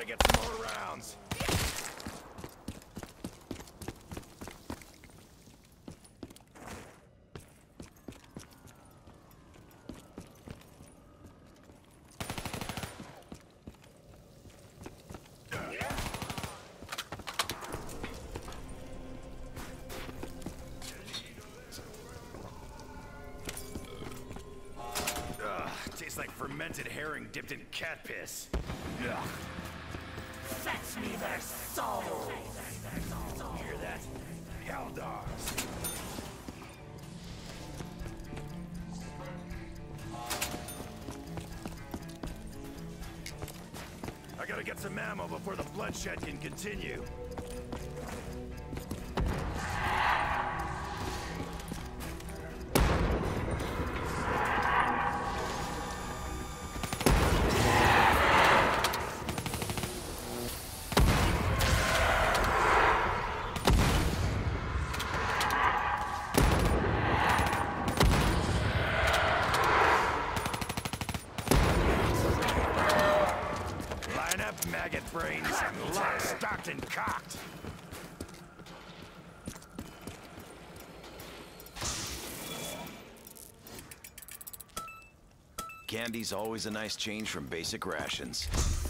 get some more rounds. Tastes like fermented herring dipped in cat piss. Ugh. Fetch me their souls! Hear that? Eldars. I gotta get some ammo before the bloodshed can continue. Maggot brains, locked, stocked, and cocked. Candy's always a nice change from basic rations.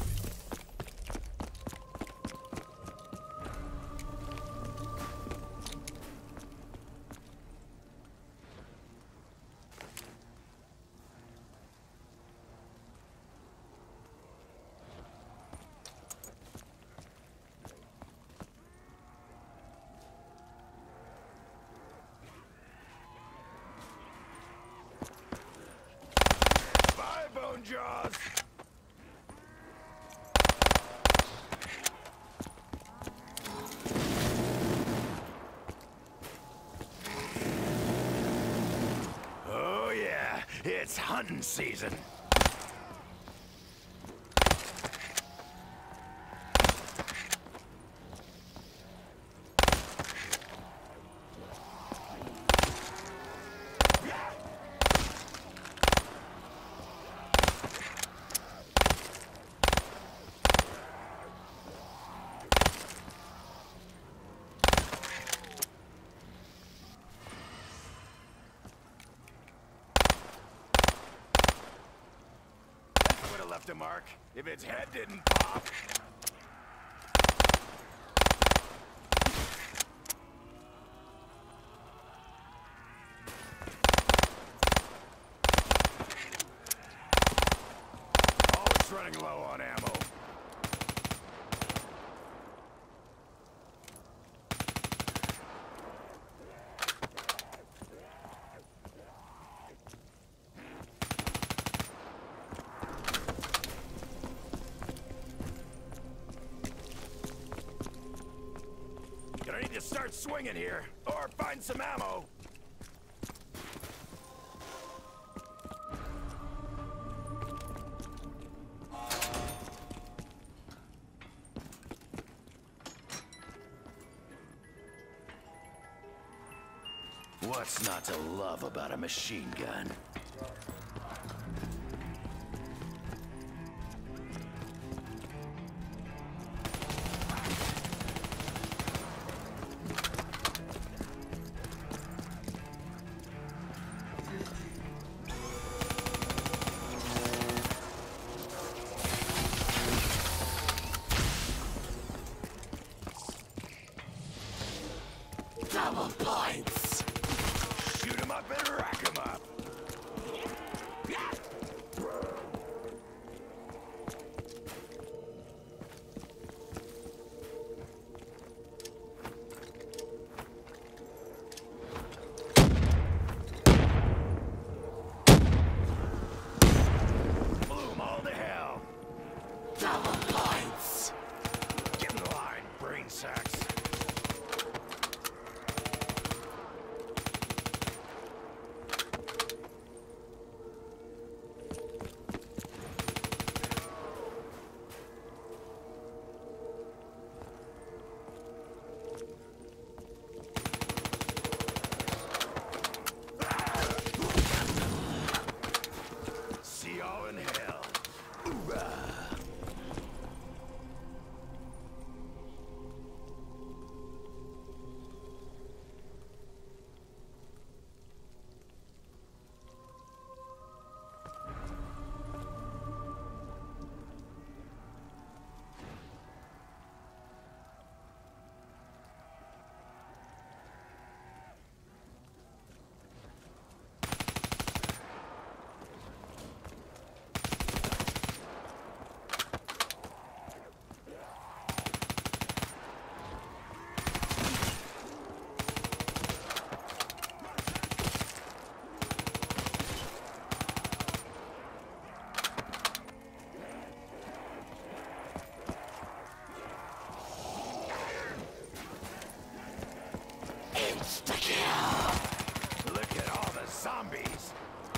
Jaws! Oh yeah, it's hunting season. Left a mark if its head didn't pop. Always running low on ammo. I need to start swinging here, or find some ammo. What's not to love about a machine gun? Double points! Shoot 'em up and rack 'em up. Blew 'em all to hell. Double points! Get in line, brain sacks. zombies.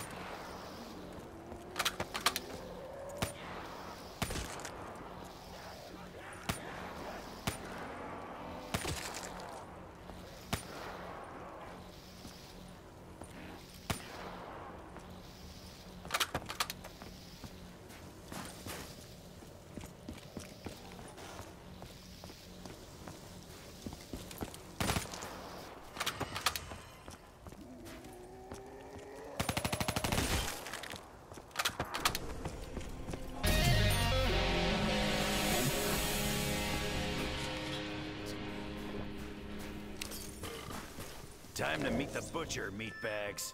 Time to meet the butcher, meatbags.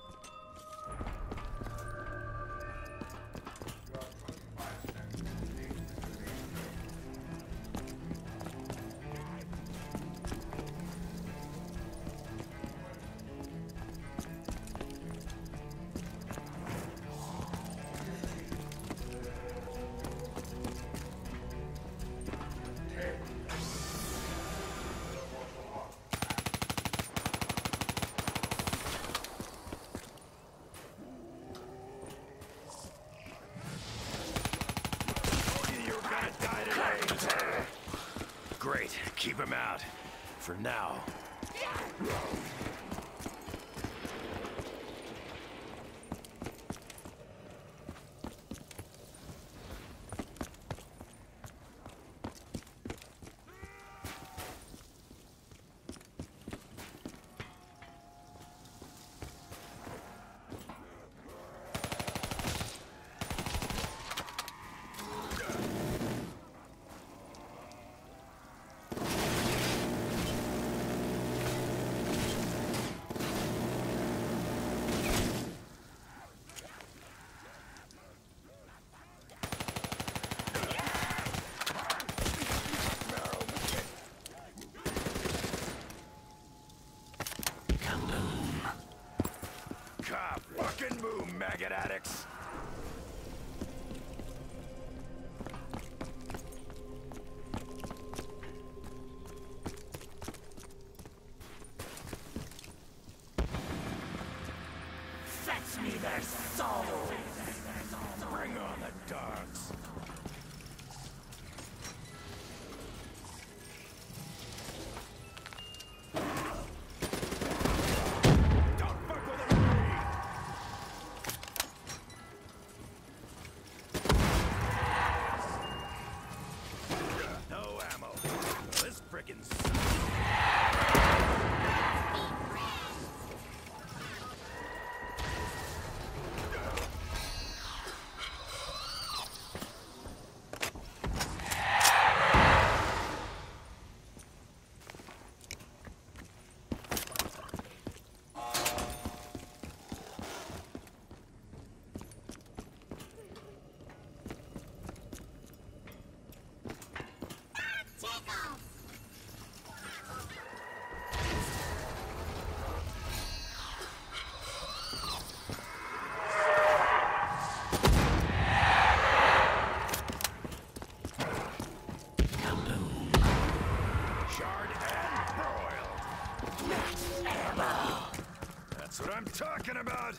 Great, keep him out. For now. Fucking move, maggot addicts! Fetch me their souls! Bring on the dogs! That's what I'm talking about!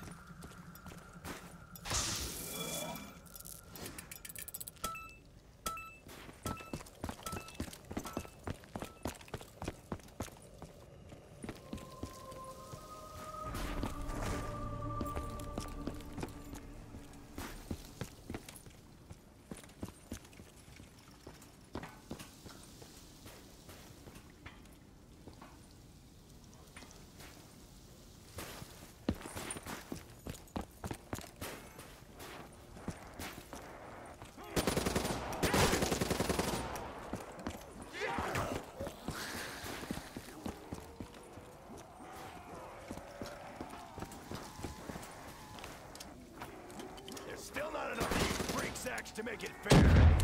Still not enough of you freak sacks to make it fair.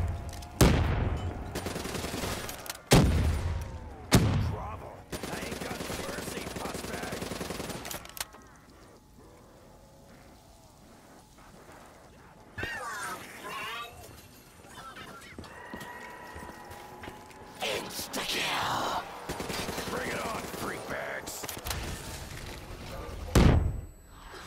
Grovel. I ain't got mercy, pussbag. Insta-kill! Bring it on, freak bags.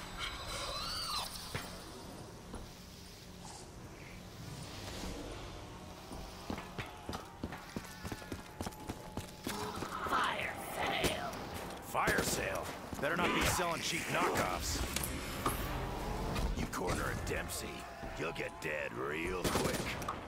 Fire sale. Better not be selling cheap knockoffs. You corner a Dempsey, you'll get dead real quick.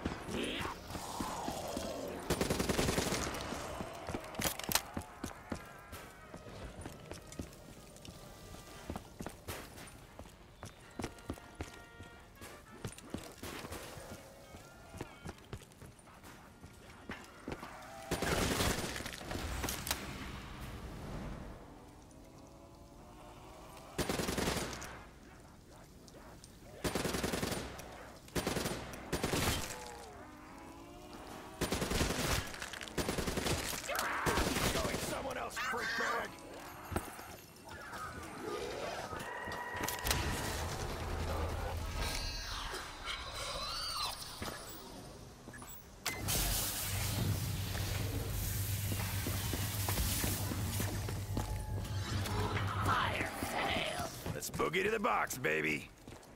Boogie to the box, baby.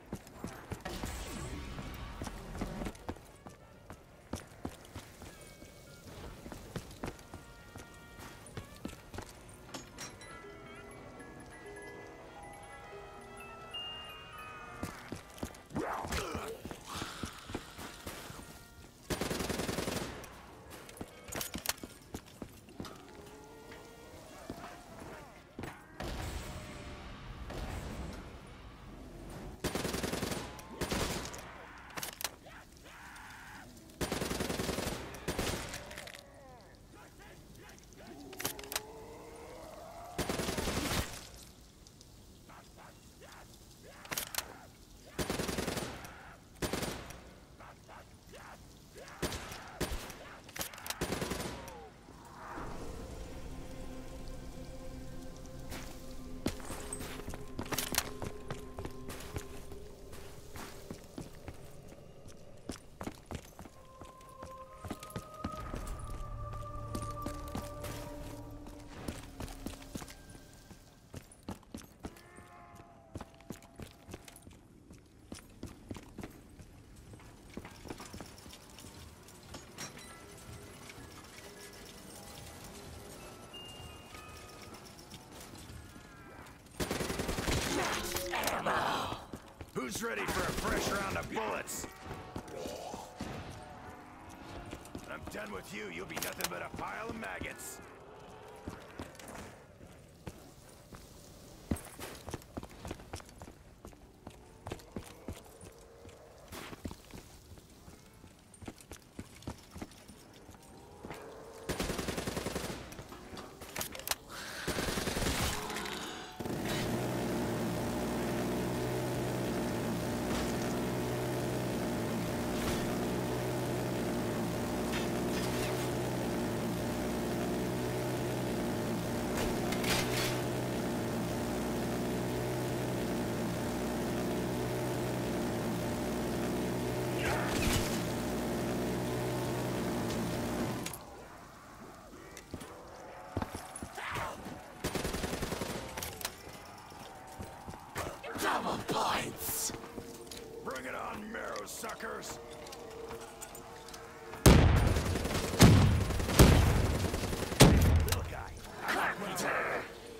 Who's ready for a fresh round of bullets? When I'm done with you, you'll be nothing but a pile of maggots. Double points! Bring it on, marrow suckers! Little guy, Carpenter!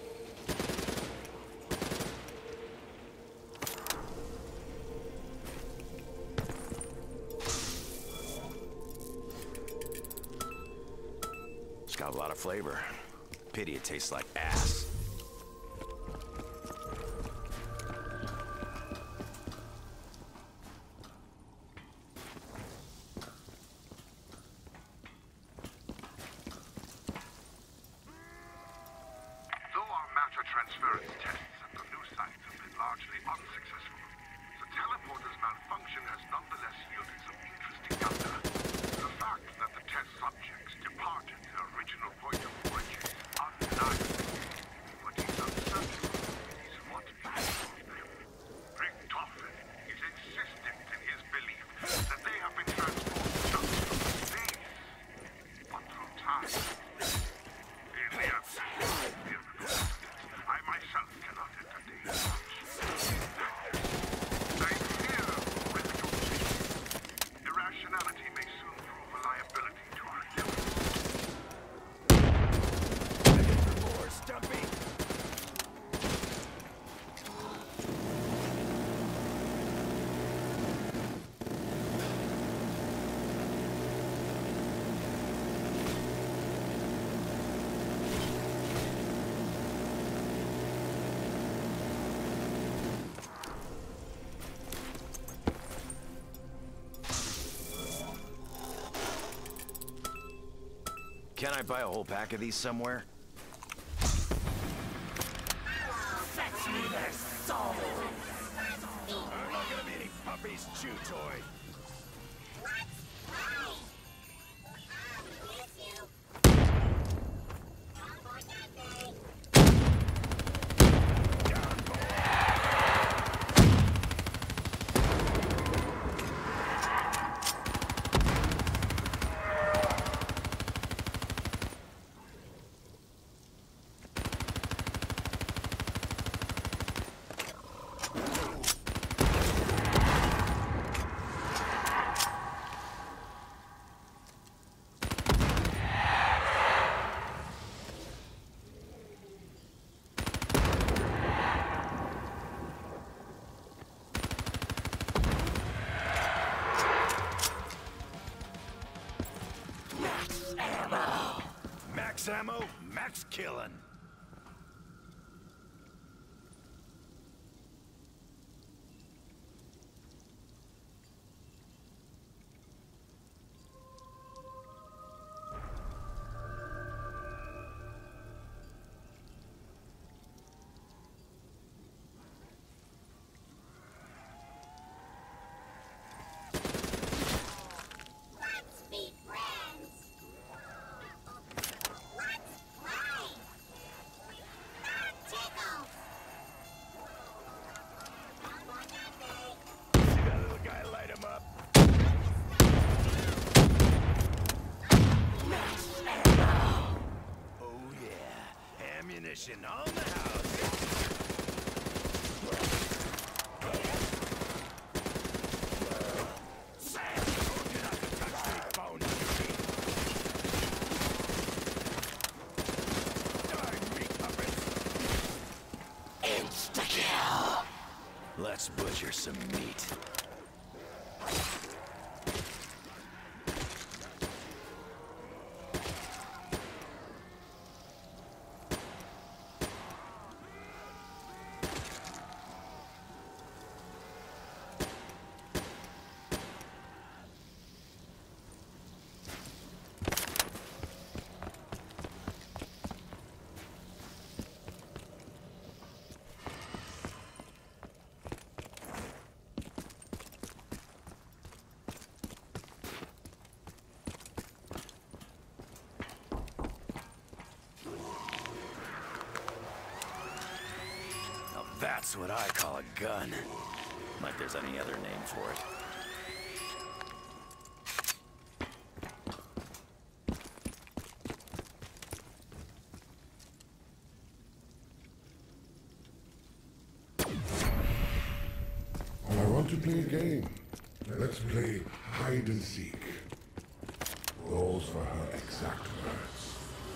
It's got a lot of flavor. Pity it tastes like ass. Transference tests at the new sites have been largely unsuccessful. The teleporter's malfunction has nonetheless yielded some interesting data. The fact that the test subjects departed their original point of origin is undeniable. But he's uncertain is what became of them. Richtofen is insistent in his belief that they have been transformed just through space, but through time. In the absence of I myself cannot entertain such. I fear irrationality may soon prove a liability to our efforts. Can I buy a whole pack of these somewhere? Fetch me their souls! I'm not gonna be any puppy's chew toy. Max ammo, max killing. Ammunition on the house. Sam, told you not to touch me, phone. Darn meat puppets. Insta-kill! Let's butcher some meat. That's what I call a gun. Like there's any other name for it. I want to play a game. Let's play hide and seek. Those were her exact words.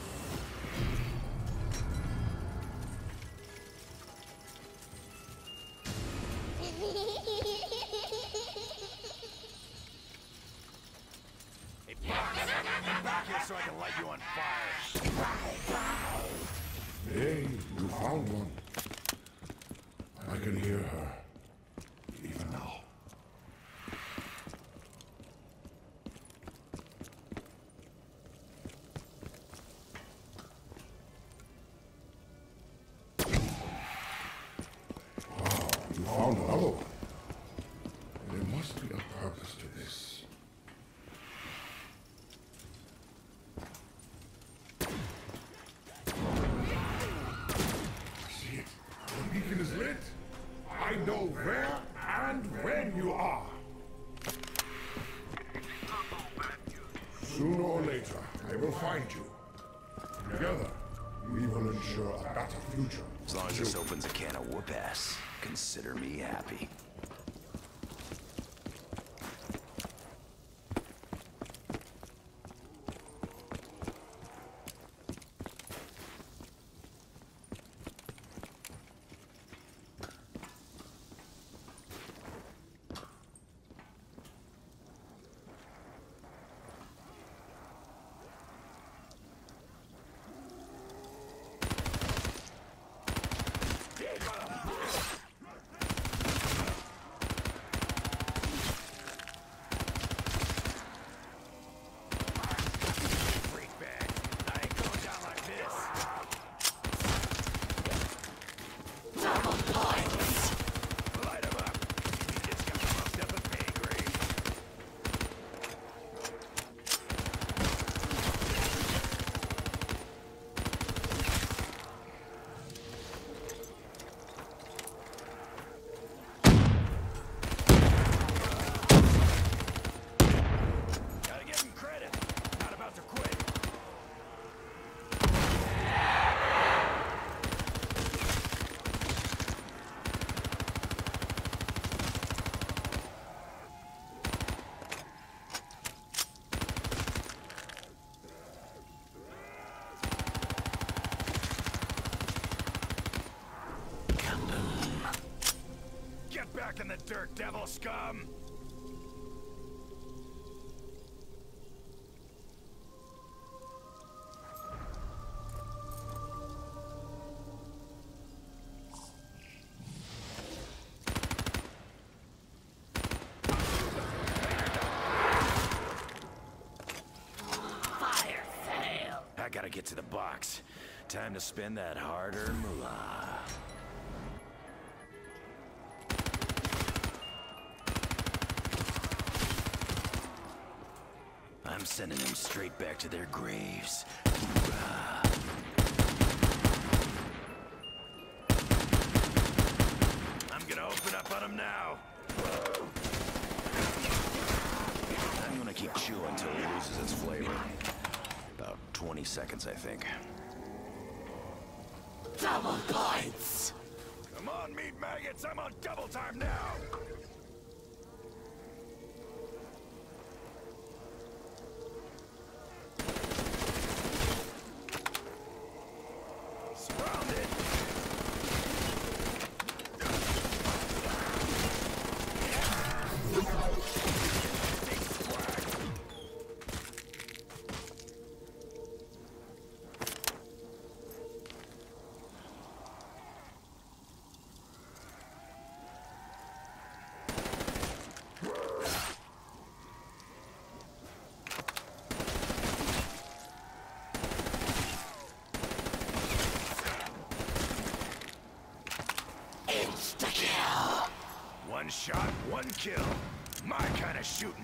Back here so I can light you on fire. Hey, you found one. I can hear her. Even now. Wow, you found another one. There must be a purpose to this. See it? The beacon is lit. I know where and when you are. Sooner or later, I will find you. Together, we will ensure a better future. As long as this opens a can of whoop ass, consider me happy. back in the dirt, devil scum! Fire sale. I gotta get to the box. Time to spend that hard-earned moolah. I'm sending them straight back to their graves. Hoorah. I'm gonna open up on him now. I'm gonna keep chewing until it loses its flavor. About 20 seconds, I think. Double points. Come on, meat maggots, I'm on double time now! Surrounded! Insta-kill. One shot, one kill. My kind of shooting.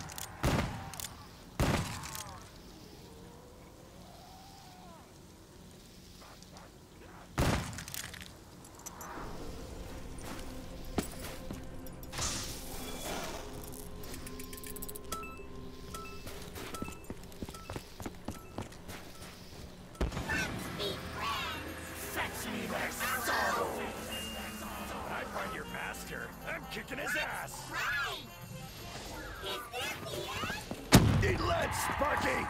Fetch me their soul. When I find your master, I'm kicking his ass! Right. Is this the end? Eat lead, Sparky!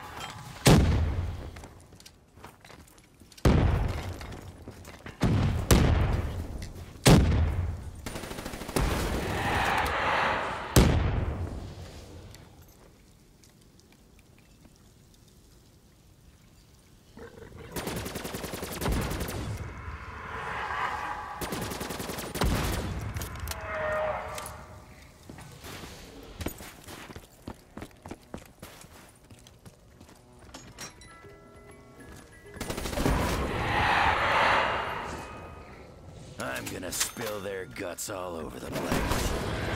I'm gonna spill their guts all over the place.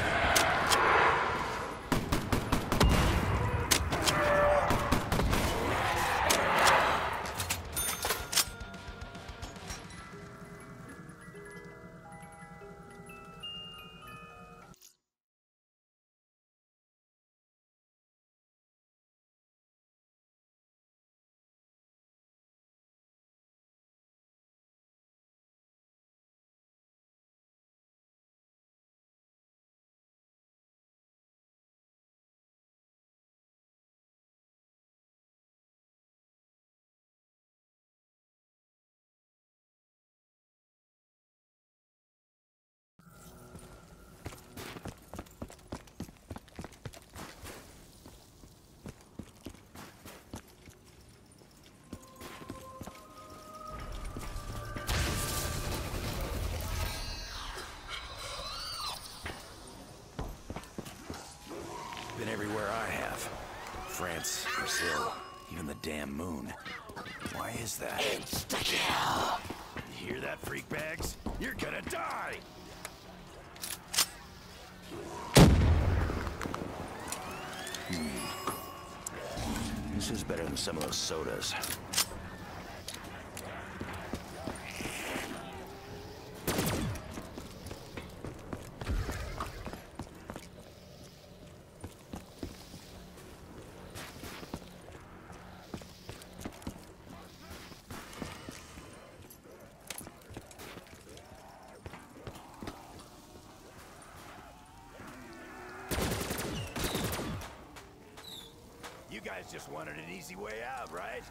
Been everywhere I have. France, Brazil, even the damn moon. Why is that? Insta-kill. You hear that, freak bags? You're gonna die! This is better than some of those sodas. You guys just wanted an easy way out, right?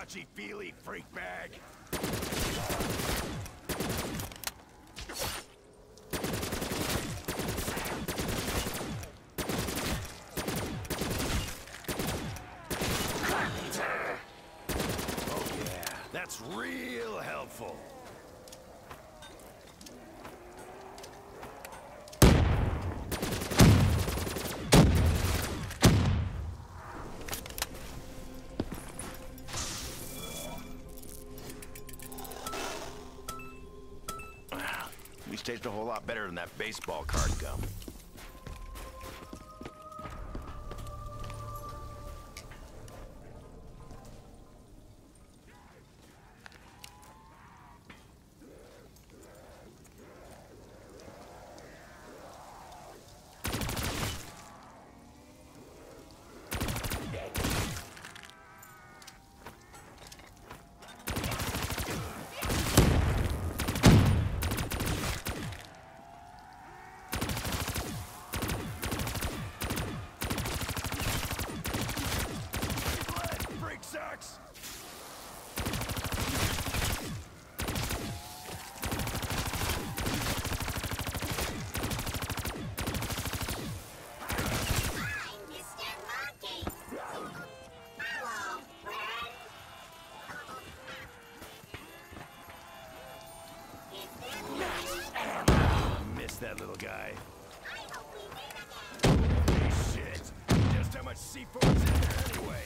touchy-feely, freak bag. Oh yeah, that's real helpful. These taste a whole lot better than that baseball card gum. Sucks. Miss that little guy. Shit. Just how much C4's in there anyway?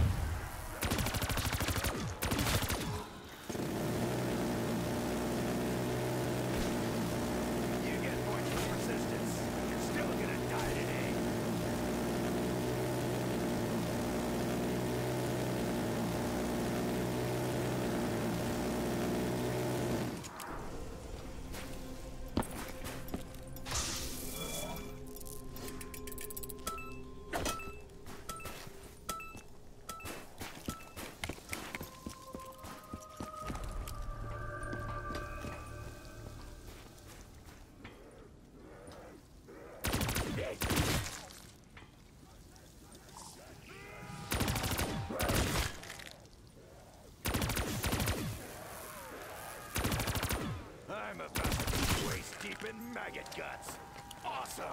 I'm about to be waist deep in maggot guts. Awesome!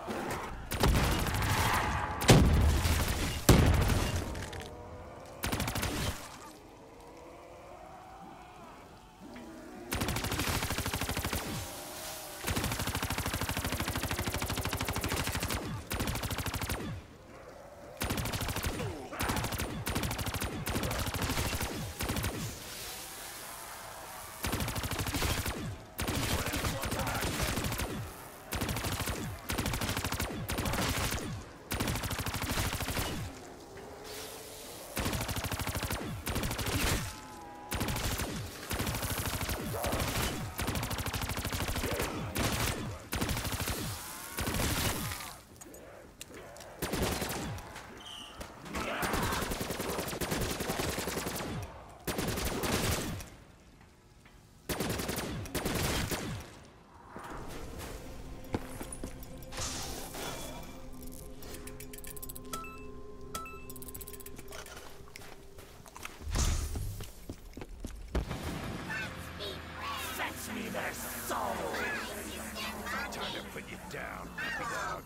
Time to put you down, puppy dog.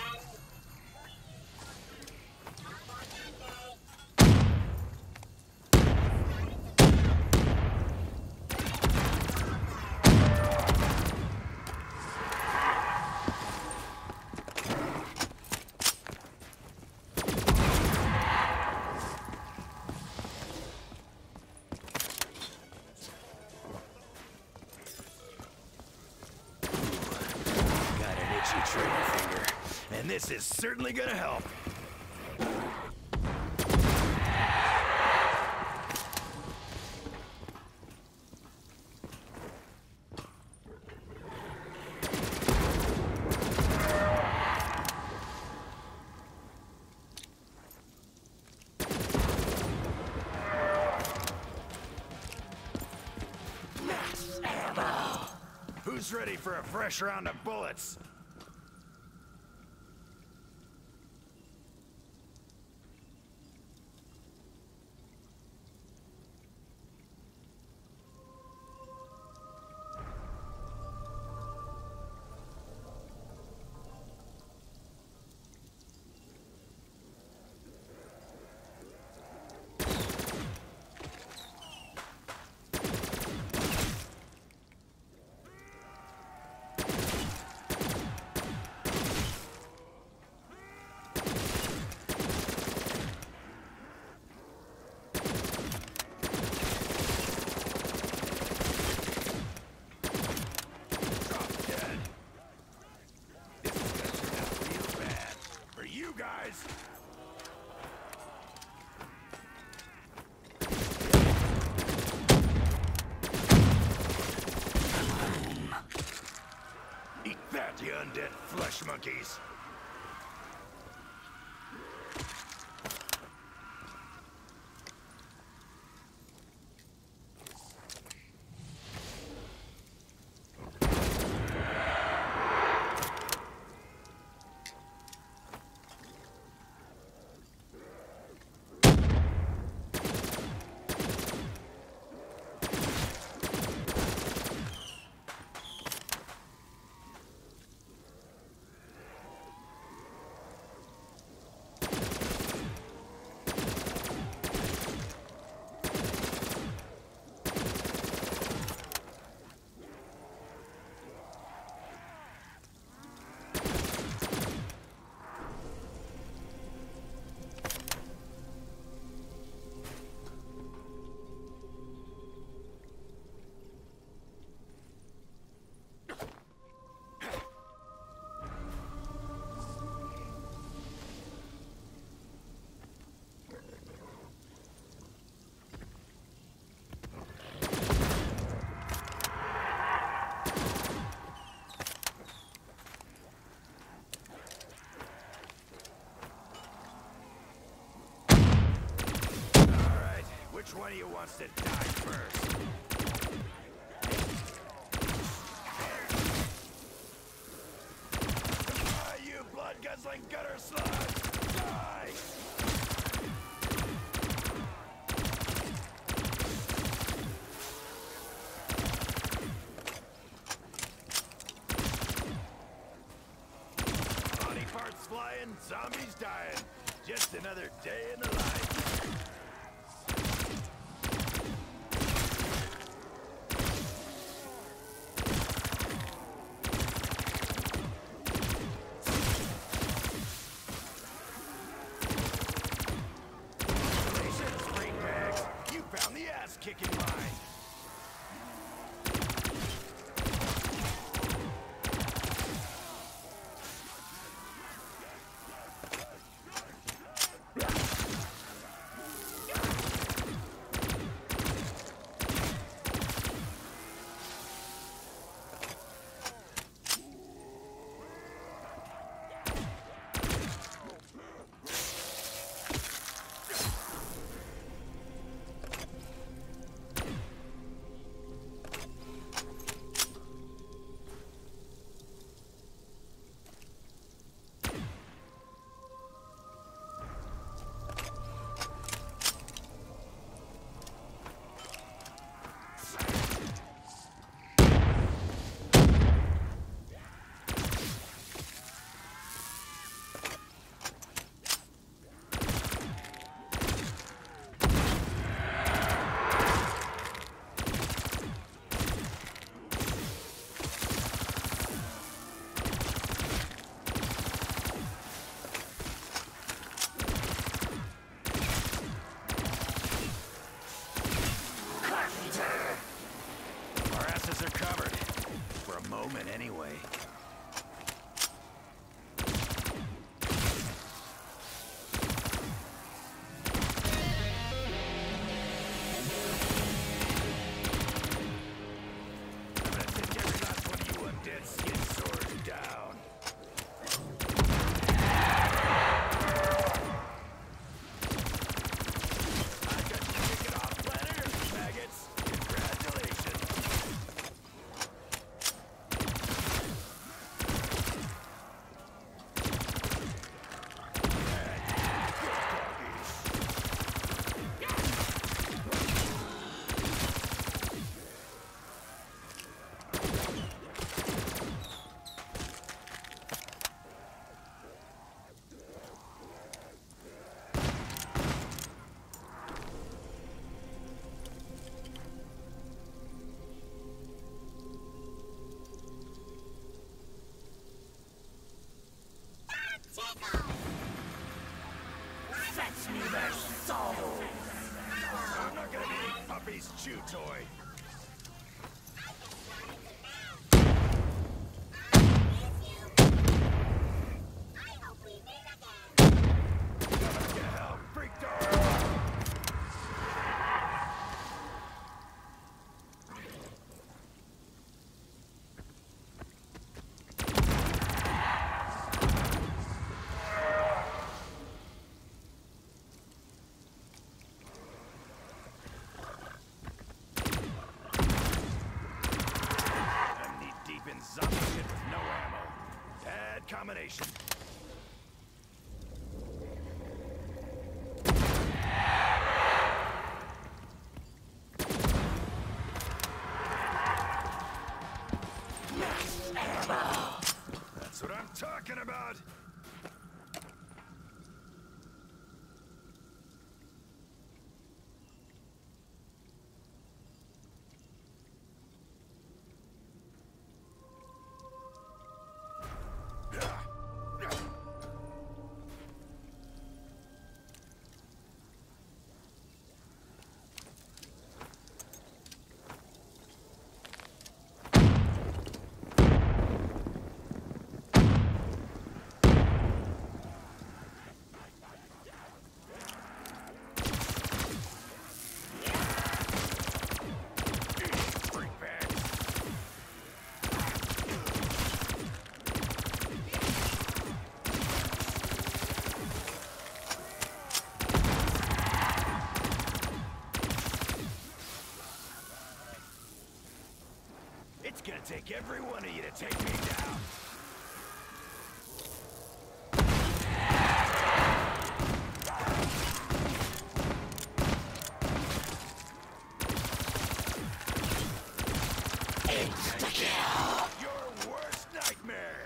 Trigger finger, and this is certainly gonna help. Max ammo. Who's ready for a fresh round of bullets? monkeys. Which one of you wants to die first? You blood-guzzling gutter slugs! Die! Body parts flying, zombies dying. Just another day in the life. Kicking mine. Anyway. I'm gonna take every last one of you undead skin swords down. I got you kicking off planet Earth, maggots. Congratulations. Fetch me their soul! I'm not gonna be Puppy's chew toy. It's gonna take every one of you to take me down. Your worst nightmare.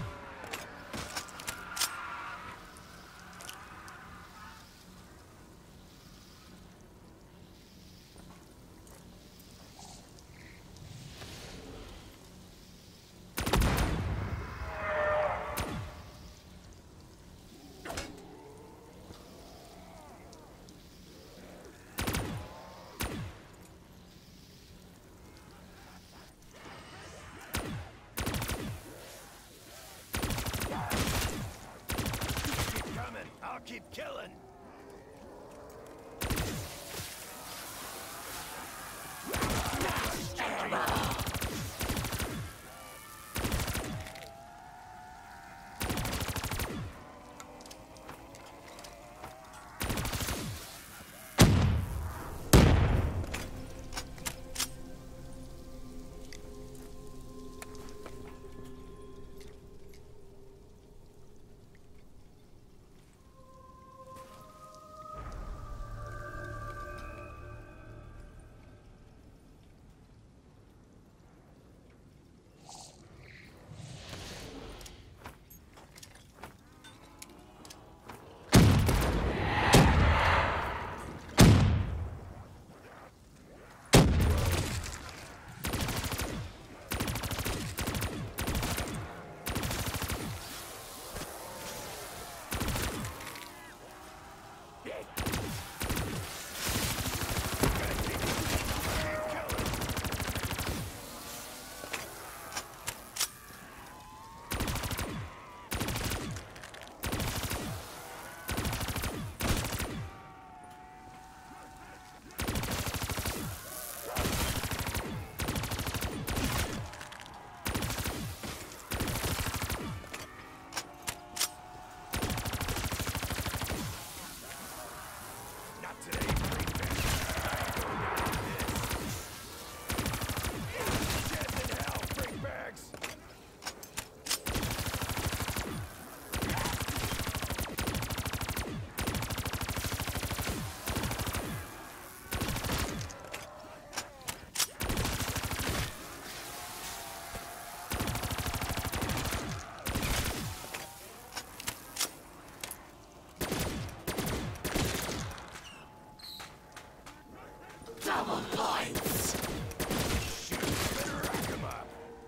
I'll keep killing. Double points! Shoot, better rack 'em up.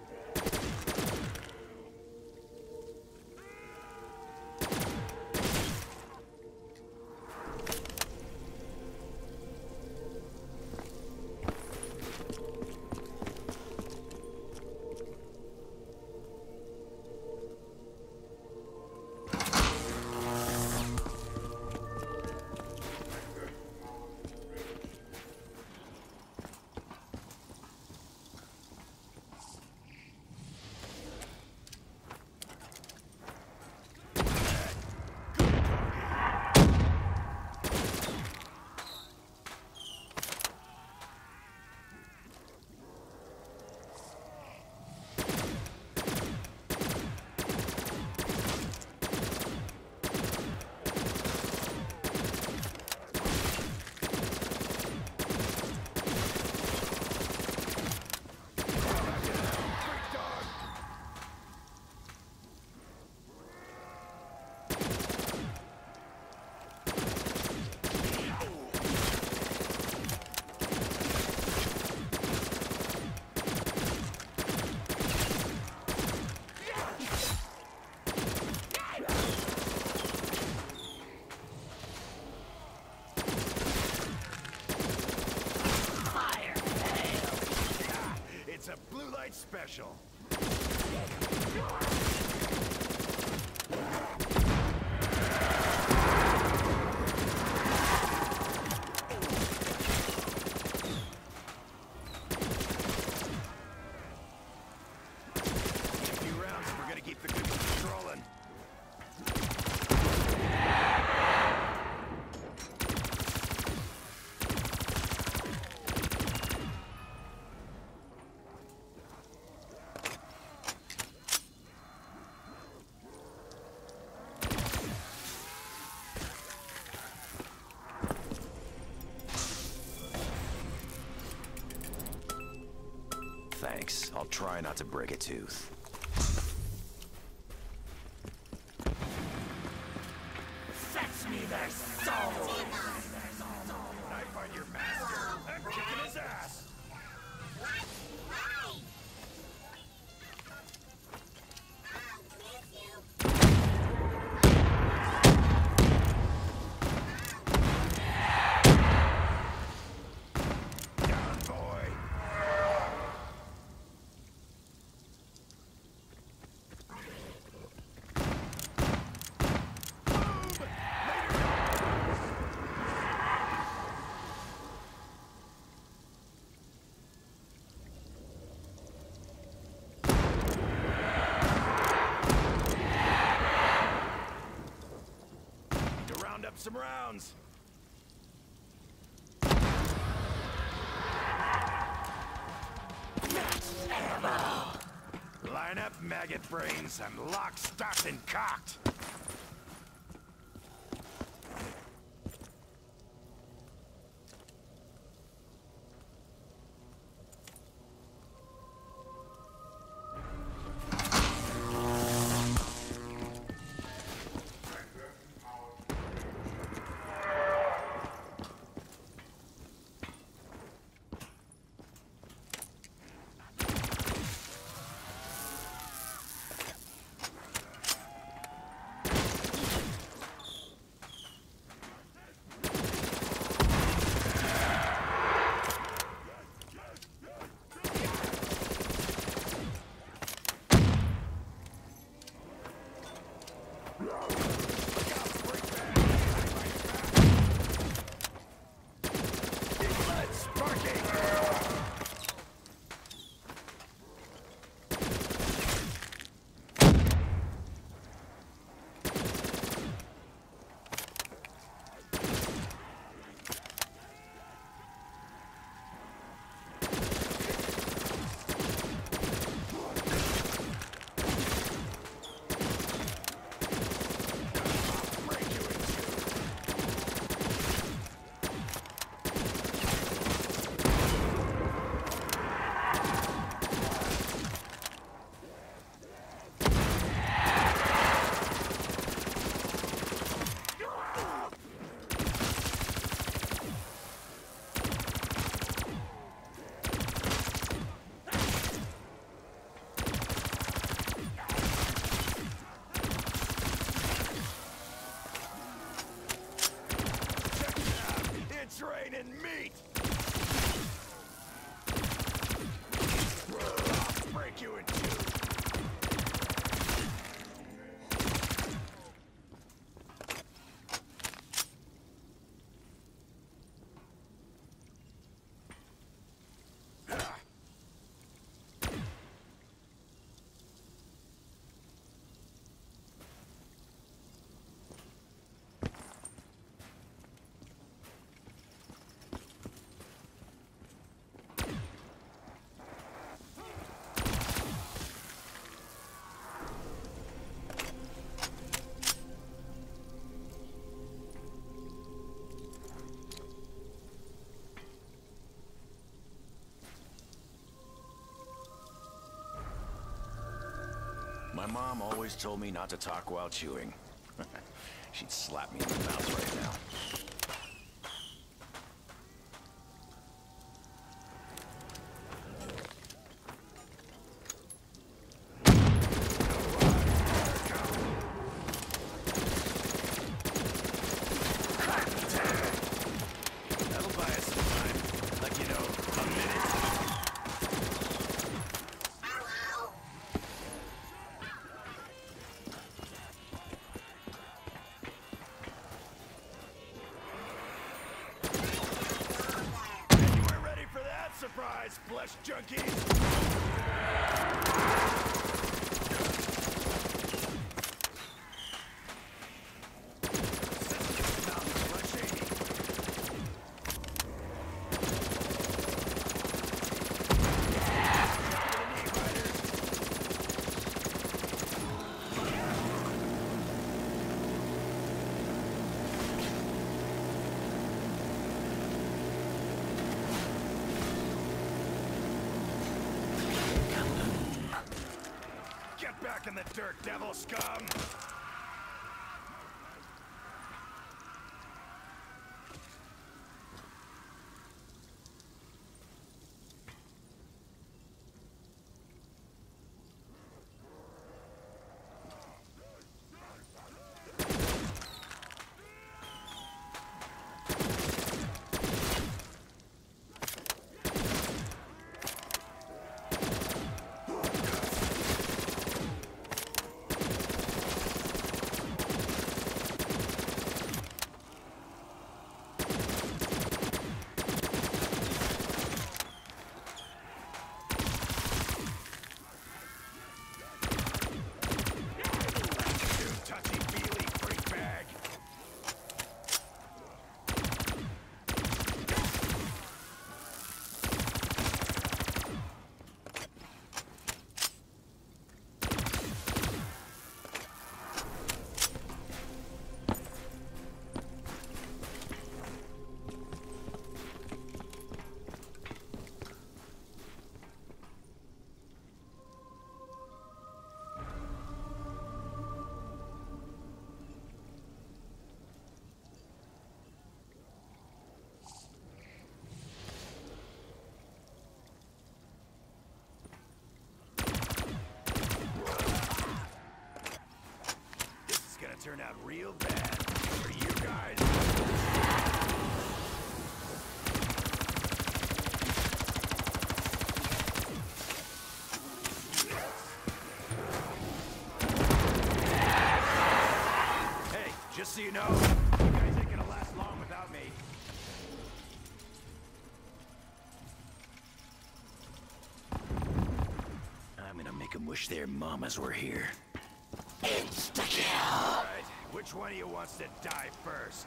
It's a blue light special. A few rounds and we're gonna keep the good ones rolling. Thanks. I'll try not to break a tooth. Fetch me their souls! When I find your master, I'm kicking his ass! Down, boy! To round up some rounds. Line up, maggot brains. I'm locked, stocked, and cocked. It's raining meat! I'll break you in two! My mom always told me not to talk while chewing. She'd slap me in the mouth right now. That'll buy us some time. Like, you know, a minute. Surprise, flesh junkies! back in the dirt, devil scum! Turn out real bad for you guys. Hey, just so you know, you guys ain't gonna last long without me. I'm gonna make them wish their mamas were here. Insta-kill! Alright, which one of you wants to die first?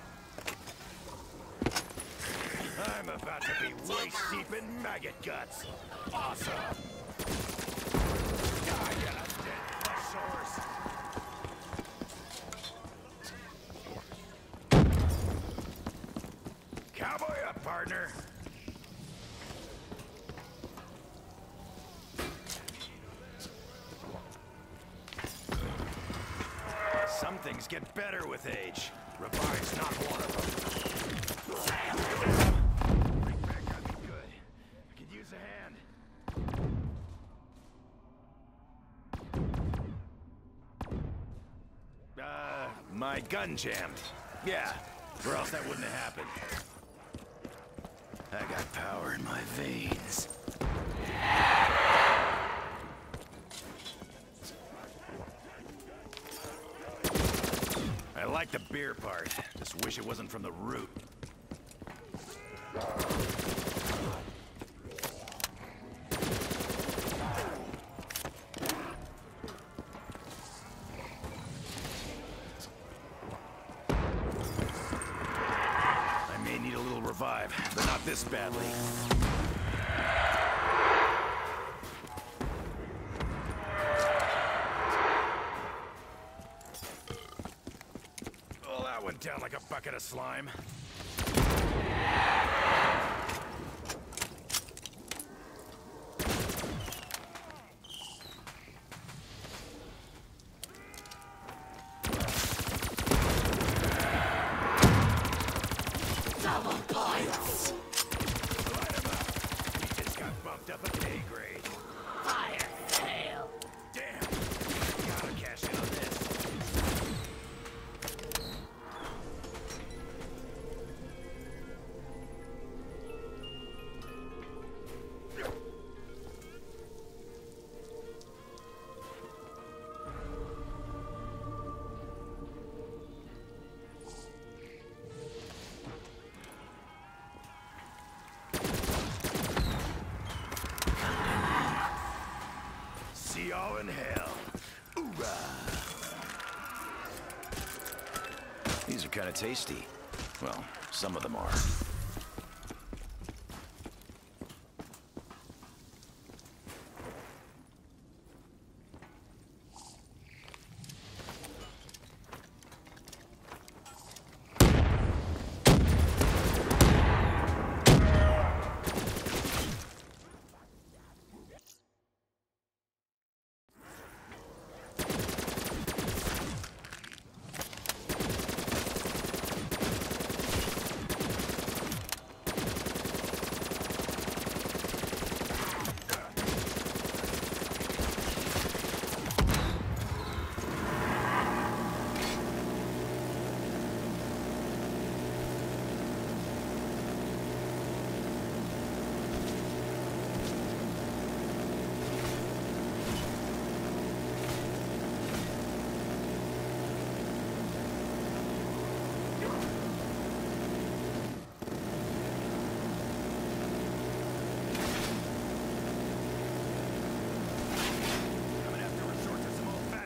I'm about to be waist deep in maggot guts. Awesome! Die, you dead flesh sores! Cowboy up, partner! Some things get better with age. Revive's not one of them. Bring back got me good. I could use a hand. My gun jammed. Yeah, or else that wouldn't have happened. I got power in my veins. I like the beer part. Just wish it wasn't from the root. I may need a little revive, but not this badly. Went down like a bucket of slime. Double points! Light him up. He just got bumped up a pay grade. Fire sale! Damn. Gotta cash in on this. See y'all in hell. Hoorah! These are kind of tasty. Well, some of them are.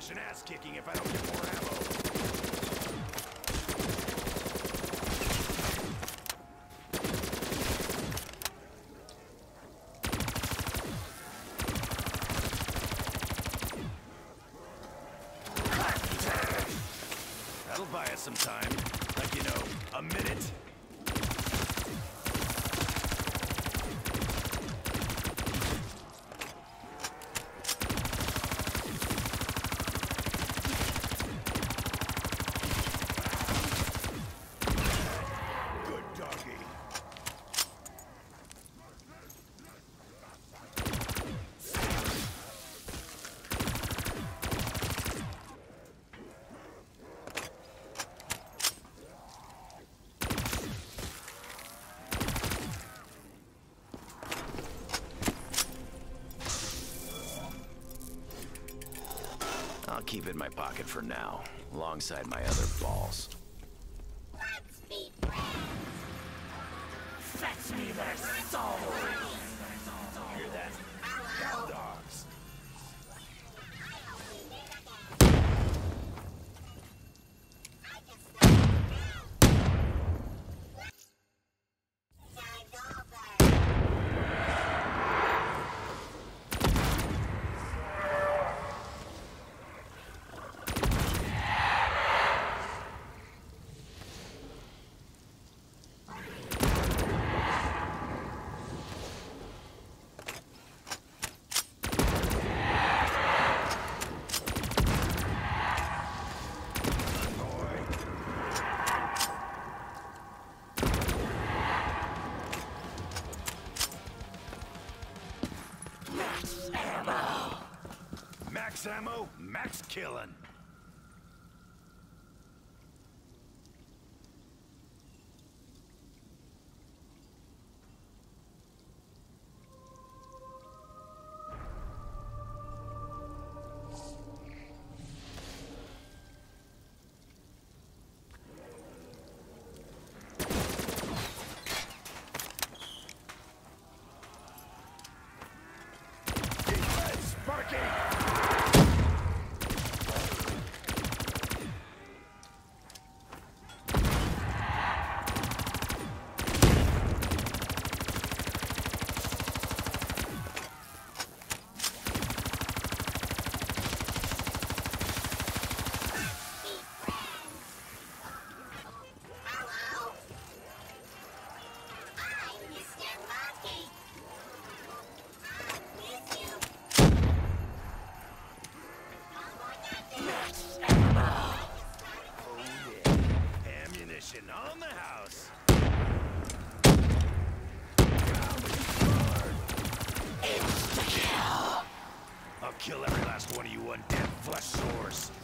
stash and ass kicking if I don't get more ammo. That'll buy us some time. Like, you know, a minute. Good doggy. I'll keep it in my pocket for now, alongside my other balls. Let's be friends. Fetch me their souls. Hear that? Cow dogs. Max ammo, max killing. Sparky! On the house. Insta-kill. I'll kill every last one of you undead flesh sores.